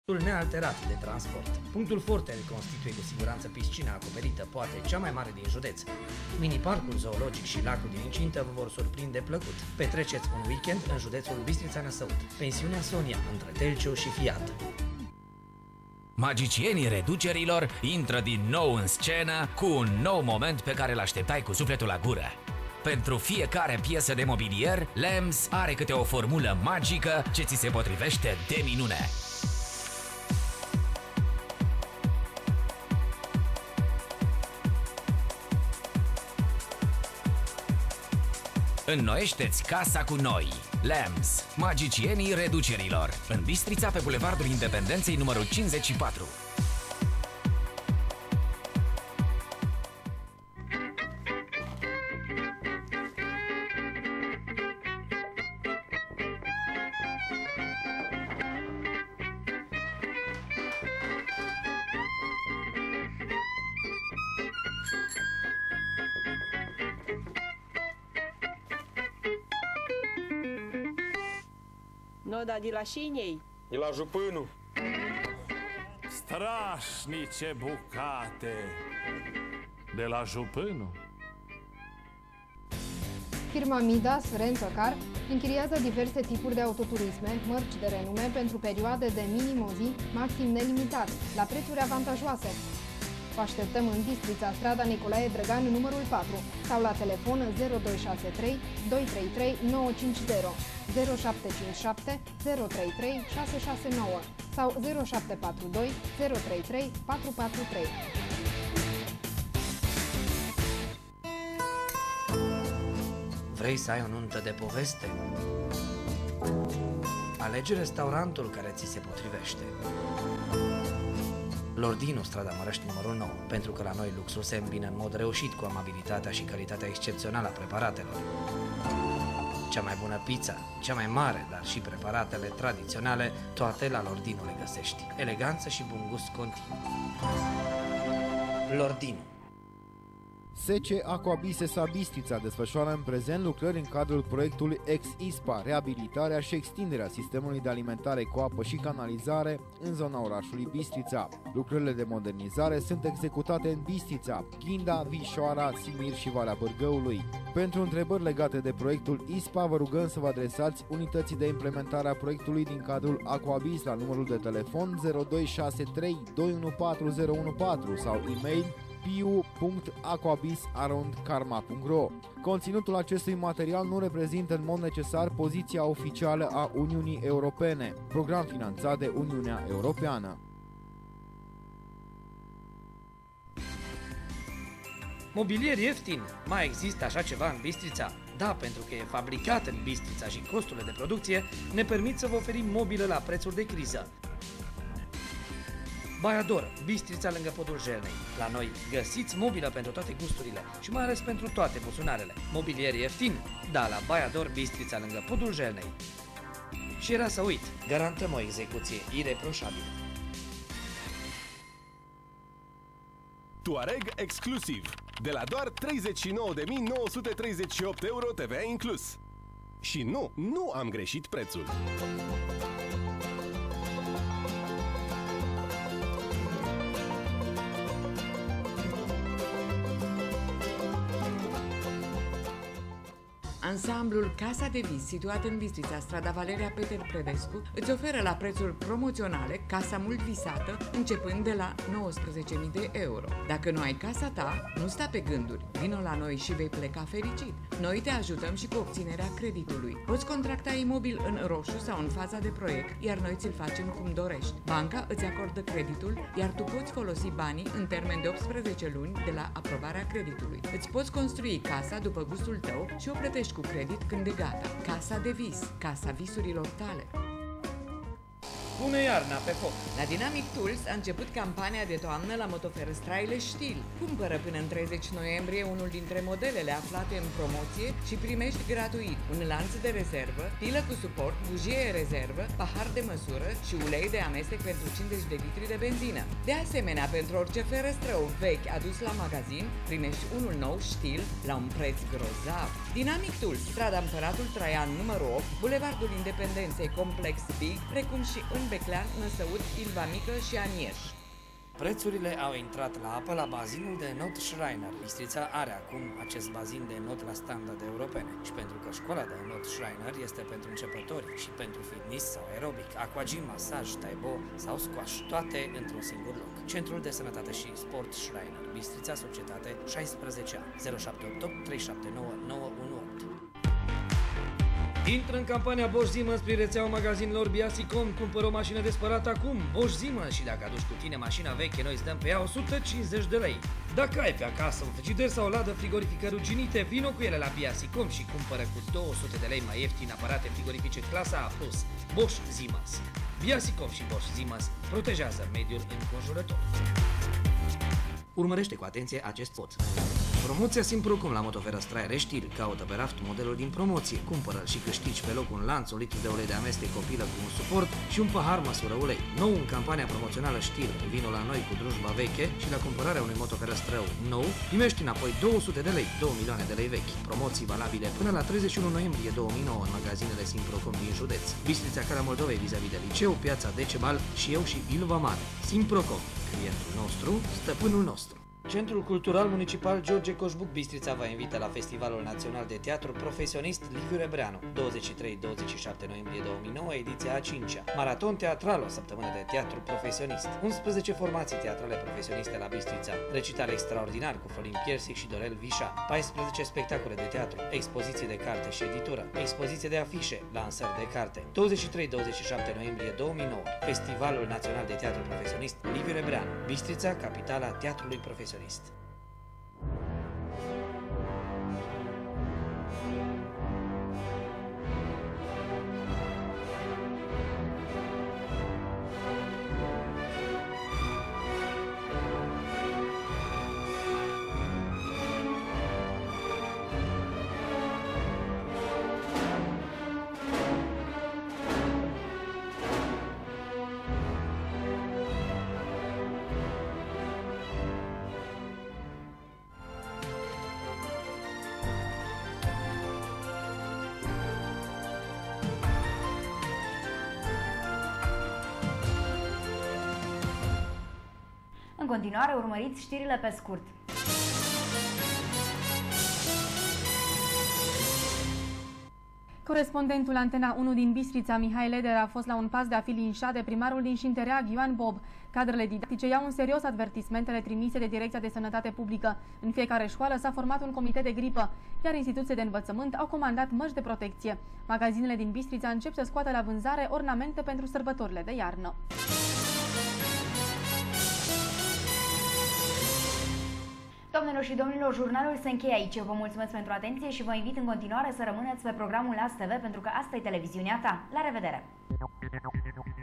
Nealterat de transport. Punctul forte îl constituie cu siguranță piscina acoperită, poate cea mai mare din județ. Mini-parcul zoologic și lacul din incintă vă vor surprinde plăcut. Petreceți un weekend în județul Bistrița-Năsăud. Pensiunea Sonia, între Telciu și Fiat. Magicienii reducerilor intră din nou în scenă cu un nou moment pe care l-așteptai cu sufletul la gură. Pentru fiecare piesă de mobilier, Lems are câte o formulă magică ce ți se potrivește de minune. Înnoiește-ți casa cu noi! Lems, magicienii reducerilor. În Bistrița, pe Bulevardul Independenței numărul 54. No, da, de la șinei. De la jupânul. Strașnice bucate. De la jupânul. Firma Midas Rent-A-Car închiriază diverse tipuri de autoturisme, mărci de renume pentru perioade de minim o zi, maxim nelimitat, la prețuri avantajoase. Vă așteptăm în Bistrița, strada Nicolae Drăgan, numărul 4, sau la telefon 0263 233 950, 0757 033 669 sau 0742 033 443. Vrei să ai o nuntă de poveste? Alege restaurantul care ți se potrivește. Lordino, strada Mărăști, numărul 9, pentru că la noi luxul se îmbină în mod reușit cu amabilitatea și calitatea excepțională a preparatelor. Cea mai bună pizza, cea mai mare, dar și preparatele tradiționale, toate la Lordino le găsești. Eleganță și bun gust continuu. Lordino. SC Aquabisesa Bistrița desfășoară în prezent lucrări în cadrul proiectului Ex-ISPA, reabilitarea și extinderea sistemului de alimentare cu apă și canalizare în zona orașului Bistrița. Lucrările de modernizare sunt executate în Bistrița, Ghinda, Vișoara, Simir și Valea Bârgăului. Pentru întrebări legate de proiectul ISPA, vă rugăm să vă adresați unității de implementare a proiectului din cadrul Aquabis la numărul de telefon 0263 214014 sau e-mail piu.aquabis@karma.ro. Conținutul acestui material nu reprezintă în mod necesar poziția oficială a Uniunii Europene. Program finanțat de Uniunea Europeană. Mobilier ieftin? Mai există așa ceva în Bistrița? Da, pentru că e fabricat în Bistrița și costurile de producție ne permit să vă oferim mobilă la prețuri de criză. Baiador, Bistrița lângă podul Jelnei. La noi găsiți mobilă pentru toate gusturile și mai ales pentru toate buzunarele. Mobilier ieftin? Da, la Baiador, Bistrița lângă podul Jelnei. Și era să uit, garantăm o execuție ireproșabilă. Tuareg exclusiv, de la doar 39.938 euro TVA inclus. Și nu am greșit prețul. Ansamblul Casa de Vis, situat în Bistrița, strada Valeria Peter Predescu, îți oferă la prețuri promoționale casa mult visată, începând de la 19.000 de euro. Dacă nu ai casa ta, nu sta pe gânduri. Vino la noi și vei pleca fericit. Noi te ajutăm și cu obținerea creditului. Poți contracta imobil în roșu sau în faza de proiect, iar noi ți-l facem cum dorești. Banca îți acordă creditul, iar tu poți folosi banii în termen de 18 luni de la aprobarea creditului. Îți poți construi casa după gustul tău și o plătești cu credit când e gata. Casa de vis, casa visurilor tale. Pune iarna pe foc! La Dynamic Tools a început campania de toamnă la motoferăstraile Stil. Cumpără până în 30 noiembrie unul dintre modelele aflate în promoție și primești gratuit un lanț de rezervă, pilă cu suport, bujie rezervă, pahar de măsură și ulei de amestec pentru 50 de litri de benzină. De asemenea, pentru orice ferăstrău vechi adus la magazin, primești unul nou Stil la un preț grozav. Dynamic Tools, strada Împăratul Traian numărul 8, Bulevardul Independenței Complex Big, precum și în Beclean, Năsăud, Ilva Mică și Anieș. Prețurile au intrat la apă la bazinul de not Schreiner. Bistrița are acum acest bazin de not la standarde europene și pentru că școala de not Schreiner este pentru începători și pentru fitness sau aerobic, aquagym, masaj, taibo sau squash, toate într-un singur loc. Centrul de Sănătate și Sport Schreiner, Bistrița, Societate, 16A, 0788 379 918. Intră în campania Bosch Siemens prin rețeaua magazinelor Biasicom, cumpără o mașină de spălat acum, Bosch Siemens, și dacă aduci cu tine mașina veche, noi îți dăm pe ea 150 de lei. Dacă ai pe acasă un frigider sau o ladă frigorifică ruginite, vino cu ele la Biasicom și cumpără cu 200 de lei mai ieftin aparate frigorifice clasa A+, Bosch Siemens. Biasicom și Bosch Siemens protejează mediul înconjurător. Urmărește cu atenție acest spot. Promoția Simprocom la Motoferăstraia Reștil. Caută pe raft modelul din promoție. Cumpără-l și câștigi pe loc un lanț, un litru de ulei de amestec copilă cu un suport și un pahar măsură ulei. Nou în campania promoțională Știl. Vino la noi cu drujba veche și la cumpărarea unui motoferăstrău nou primești înapoi 200 de lei, 2 milioane de lei vechi. Promoții valabile până la 31 noiembrie 2009 în magazinele Simprocom din județ. Bistrița Calea Moldovei vis-a-vis de liceu, Piața Decebal și eu și Ilva Mare. Simprocom. Clientul nostru, stăpânul nostru. Centrul Cultural Municipal George Coșbuc Bistrița vă invită la Festivalul Național de Teatru Profesionist Liviu Rebreanu, 23-27 noiembrie 2009, ediția a 5-a. Maraton teatral, o săptămână de teatru profesionist. 11 formații teatrale profesioniste la Bistrița, recital extraordinar cu Florin Piersic și Dorel Vișa, 14 spectacole de teatru, expoziții de carte și editură, expoziție de afișe, lansări de carte. 23-27 noiembrie 2009, Festivalul Național de Teatru Profesionist Liviu Rebreanu, Bistrița, capitala teatrului profesionist. În continuare, urmăriți știrile pe scurt. Corespondentul Antena 1 din Bistrița, Mihai Leder, a fost la un pas de a fi linșat de primarul din Șintereag, Ioan Bob. Cadrele didactice iau în serios advertismentele trimise de Direcția de Sănătate Publică. În fiecare școală s-a format un comitet de gripă, iar instituții de învățământ au comandat măști de protecție. Magazinele din Bistrița încep să scoată la vânzare ornamente pentru sărbătorile de iarnă. Doamnelor și domnilor, jurnalul se încheie aici. Vă mulțumesc pentru atenție și vă invit în continuare să rămâneți pe programul ASTV, pentru că asta e televiziunea ta. La revedere!